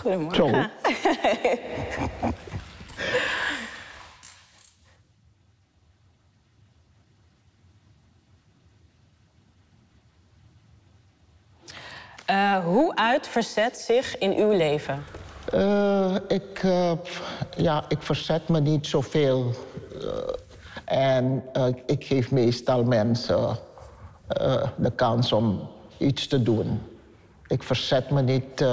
Goedemorgen. Hoe uit verzet zich in uw leven? Ik verzet me niet zoveel. En ik geef meestal mensen de kans om iets te doen. Ik verzet me niet,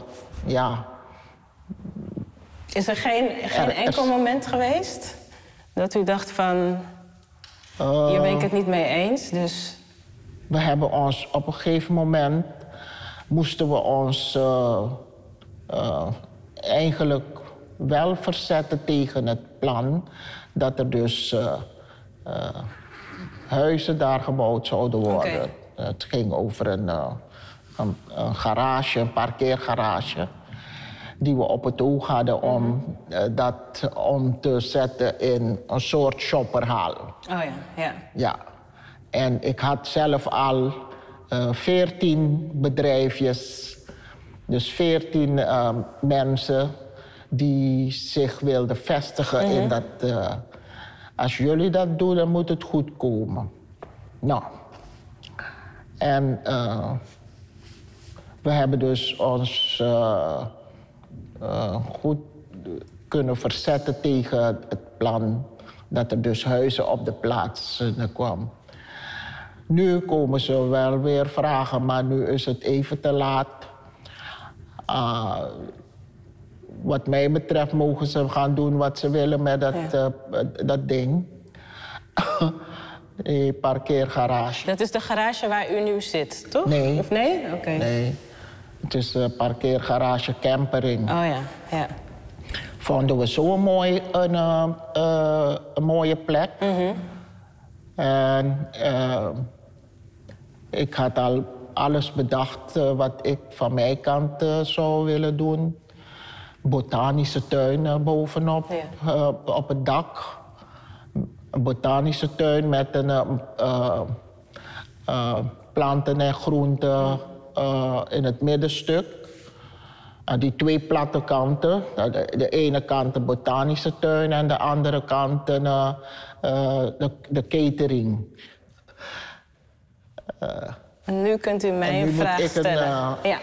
Is er geen enkel moment geweest dat u dacht van... hier ben ik het niet mee eens, dus... We hebben ons op een gegeven moment... moesten we ons eigenlijk wel verzetten tegen het plan... dat er dus huizen daar gebouwd zouden worden. Okay. Het ging over een garage, een parkeergarage... die we op het oog hadden om te zetten in een soort shopperhal. Oh ja. Ja. En ik had zelf al 14 bedrijfjes, dus 14 mensen die zich wilden vestigen in dat... als jullie dat doen, dan moet het goed komen. Nou. En we hebben dus ons goed kunnen verzetten tegen het plan... dat er dus huizen op de plaats kwamen. Nu komen ze wel weer vragen, maar nu is het even te laat. Wat mij betreft mogen ze gaan doen wat ze willen met dat ding. Die parkeergarage. Dat is de garage waar u nu zit, toch? Nee. Of nee? Oké. Nee. Het is de parkeergarage Campering. Oh ja. Vonden we zo mooi een mooie plek. En ik had al alles bedacht wat ik van mijn kant zou willen doen. Botanische tuin bovenop, op het dak. Een botanische tuin met een planten en groenten in het middenstuk. Die 2 platte kanten. De ene kant de botanische tuin en de andere kant de catering. En nu kunt u mij een vraag stellen. Ja.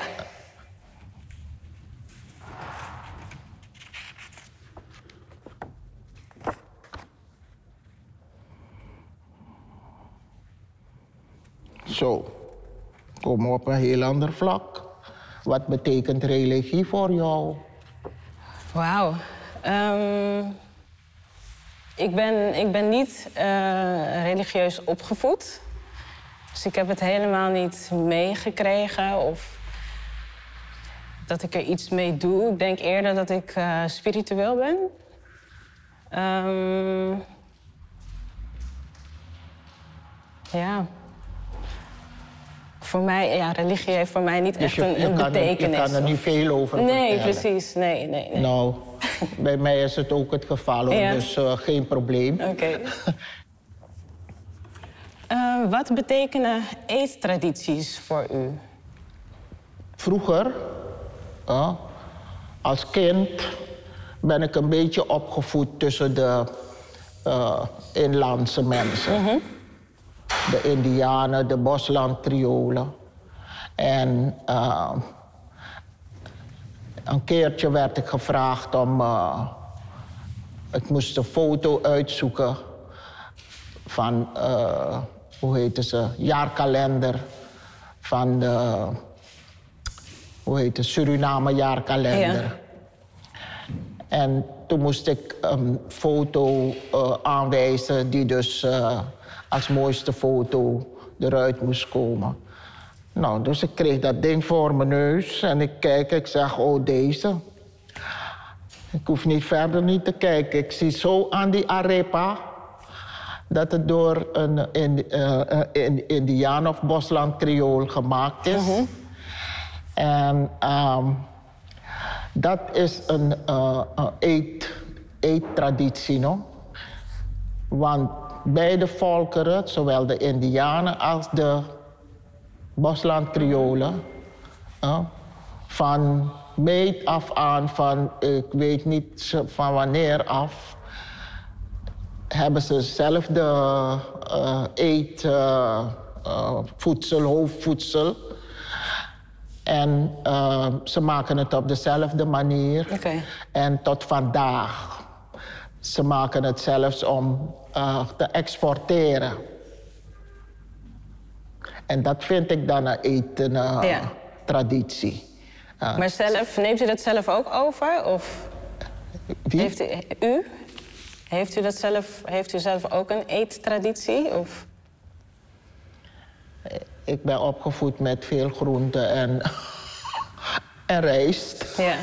Zo, komen we op een heel ander vlak. Wat betekent religie voor jou? Wauw. Ik ben niet religieus opgevoed. Dus ik heb het helemaal niet meegekregen of dat ik er iets mee doe. Ik denk eerder dat ik spiritueel ben. Ja. Voor mij, religie heeft voor mij niet echt een betekenis. Je kan er niet veel over vertellen. Nee, precies. Nee. Nou, bij mij is het ook het geval, dus geen probleem. Oké. Wat betekenen eettradities voor u? Vroeger, als kind, ben ik een beetje opgevoed tussen de inlandse mensen. De Indianen, de Bosland-Kriolen. En een keertje werd ik gevraagd om... ik moest een foto uitzoeken van, hoe heette ze, jaarkalender van de, Suriname jaarkalender. Ja. En toen moest ik een foto aanwijzen die dus als mooiste foto eruit moest komen. Nou, dus ik kreeg dat ding voor mijn neus en ik kijk, ik zeg, oh, deze. Ik hoef niet verder niet te kijken. Ik zie zo aan die arepa dat het door een Indiaan of Bosland Kriool gemaakt is. En dat is een eettraditie, no? Want beide volkeren, zowel de Indianen als de Bosland Kriolen, van meet af aan van, ik weet niet van wanneer af, hebben ze zelf de voedsel, hoofdvoedsel. En ze maken het op dezelfde manier. Okay. En tot vandaag. Ze maken het zelfs om te exporteren. En dat vind ik dan een etentraditie. Maar zelf, neemt u dat zelf ook over? Of wie? Heeft u zelf ook een eettraditie? Of? Ik ben opgevoed met veel groenten en, en rijst. Ja.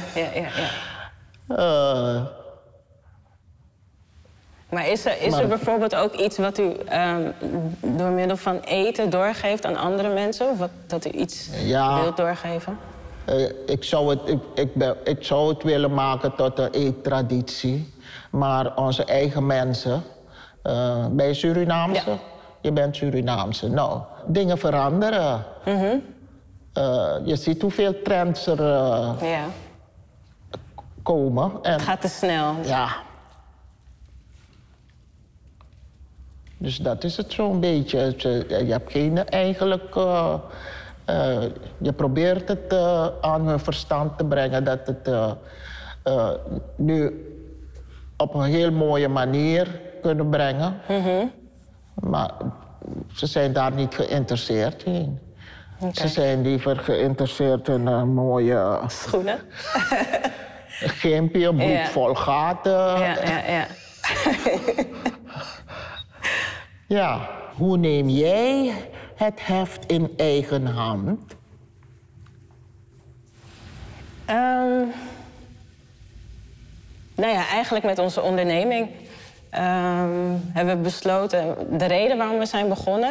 Maar is er bijvoorbeeld ook iets wat u door middel van eten doorgeeft aan andere mensen? Of dat u iets wilt doorgeven? Ik zou het willen maken tot een eettraditie. Maar onze eigen mensen... ben je Surinaamse? Ja. Je bent Surinaamse. Nou, dingen veranderen. Je ziet hoeveel trends er komen. En, het gaat te snel. Ja. Dus dat is het zo'n beetje. Je hebt geen eigenlijk... je probeert het aan hun verstand te brengen dat het nu op een heel mooie manier kunnen brengen. Maar ze zijn daar niet geïnteresseerd in. Okay. Ze zijn liever geïnteresseerd in een mooie... schoenen? Een gimpje, een broek vol gaten. Ja. Ja, hoe neem jij het heft in eigen hand? Nou ja, eigenlijk met onze onderneming hebben we besloten... De reden waarom we zijn begonnen...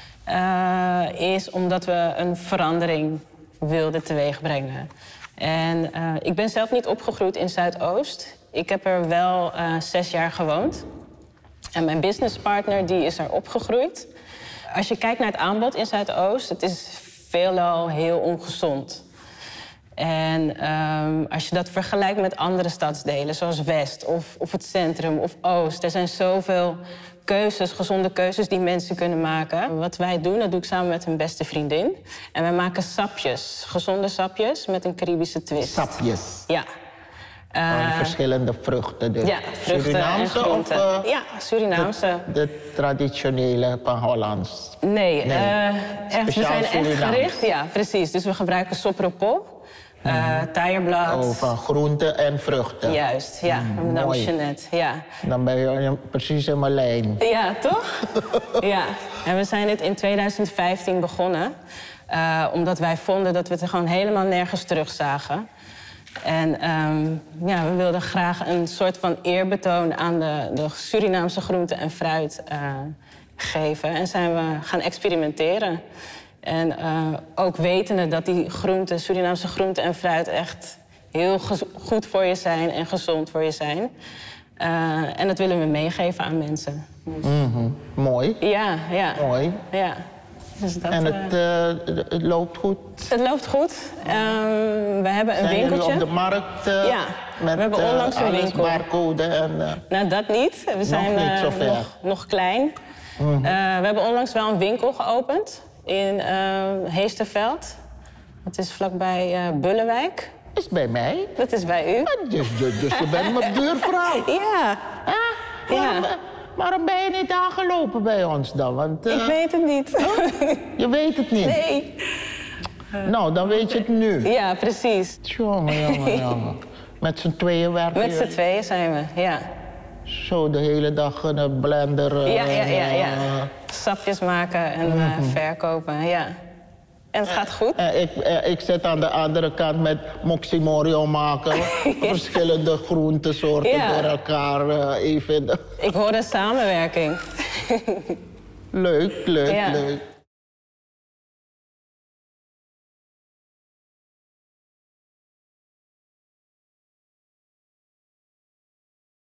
is omdat we een verandering wilden teweegbrengen. En ik ben zelf niet opgegroeid in Zuidoost. Ik heb er wel 6 jaar gewoond. En mijn businesspartner die is er opgegroeid. Als je kijkt naar het aanbod in Zuidoost... het is veelal heel ongezond. En als je dat vergelijkt met andere stadsdelen, zoals West of het centrum of Oost... er zijn zoveel keuzes, gezonde keuzes die mensen kunnen maken. Wat wij doen, dat doe ik samen met een beste vriendin. En wij maken sapjes, gezonde sapjes met een Caribische twist. Sapjes? Ja. Verschillende vruchten. Dus. Ja, vruchten Surinaamse en groenten. Of ja, Surinaamse. De traditionele van Hollands? Nee, we zijn echt gericht. Ja, precies. Dus we gebruiken sopropop. Taierblad. Oh, van groenten en vruchten. Juist, ja. Madame Jeanette, ja. Dan ben je precies in mijn lijn. Ja, toch? Ja. En we zijn dit in 2015 begonnen. Omdat wij vonden dat we het er gewoon helemaal nergens terugzagen. En we wilden graag een soort van eerbetoon aan de Surinaamse groenten en fruit geven. En zijn we gaan experimenteren. En ook wetende dat die groenten, Surinaamse groenten en fruit echt heel goed voor je zijn en gezond voor je zijn. En dat willen we meegeven aan mensen. Mooi. Ja. Mooi. Ja. Dus dat, en het loopt goed? Het loopt goed. We hebben een winkeltje. Zijn jullie op de markt? Ja, met, we hebben onlangs een winkel. Barcode en... Nou, dat niet. We zijn nog klein. We hebben onlangs wel een winkel geopend in Heesterveld. Dat is vlakbij Bullenwijk. Is bij mij? Dat is bij u. Dus je bent mijn buurvrouw. Ja. Waarom ben je niet aangelopen bij ons dan? Want, ik weet het niet. Je weet het niet? Nee. Nou, dan weet je het nu. Ja, precies. Jongen. Met z'n tweeën werken Met z'n tweeën zijn we, ja. Zo de hele dag een blender... Ja. Sapjes maken en verkopen, ja. En het gaat goed? Ik zit aan de andere kant met moximorio maken. Verschillende groentesoorten door elkaar even... Ik hoor een samenwerking. Leuk.